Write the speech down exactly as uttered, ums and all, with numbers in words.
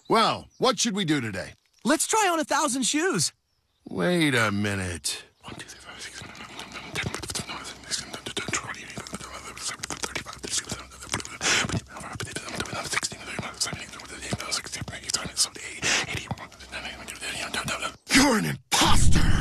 Well, what should we do today? Let's try on a thousand shoes. Wait a minute. You're an imposter!